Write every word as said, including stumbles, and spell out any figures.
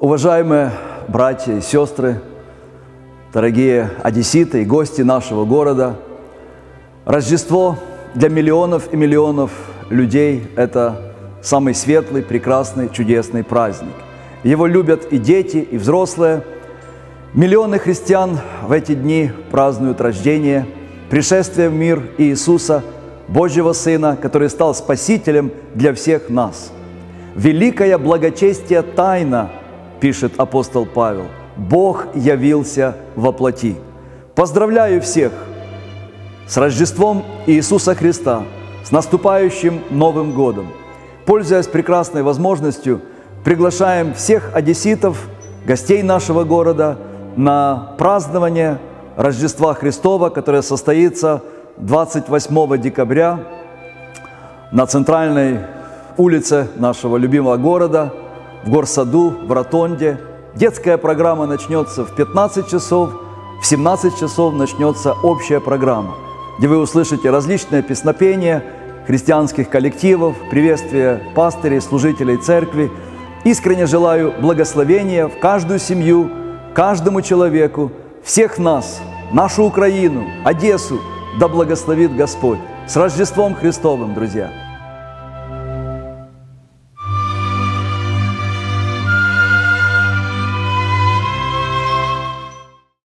Уважаемые братья и сестры, дорогие одесситы и гости нашего города, Рождество для миллионов и миллионов людей – это самый светлый, прекрасный, чудесный праздник. Его любят и дети, и взрослые. Миллионы христиан в эти дни празднуют рождение, пришествие в мир Иисуса, Божьего Сына, который стал Спасителем для всех нас. «Великое благочестие тайна», пишет апостол Павел, «Бог явился во плоти». Поздравляю всех с Рождеством Иисуса Христа, с наступающим Новым годом. Пользуясь прекрасной возможностью, приглашаем всех одесситов, гостей нашего города, на празднование Рождества Христова, которое состоится двадцать восьмого декабря на центральной улице нашего любимого города, в Горсаду, в Ротонде. Детская программа начнется в пятнадцать часов, в семнадцать часов начнется общая программа, где вы услышите различные песнопения христианских коллективов, приветствия пастырей, служителей церкви. Искренне желаю благословения в каждую семью, каждому человеку, всех нас, нашу Украину, Одессу, да благословит Господь. С Рождеством Христовым, друзья!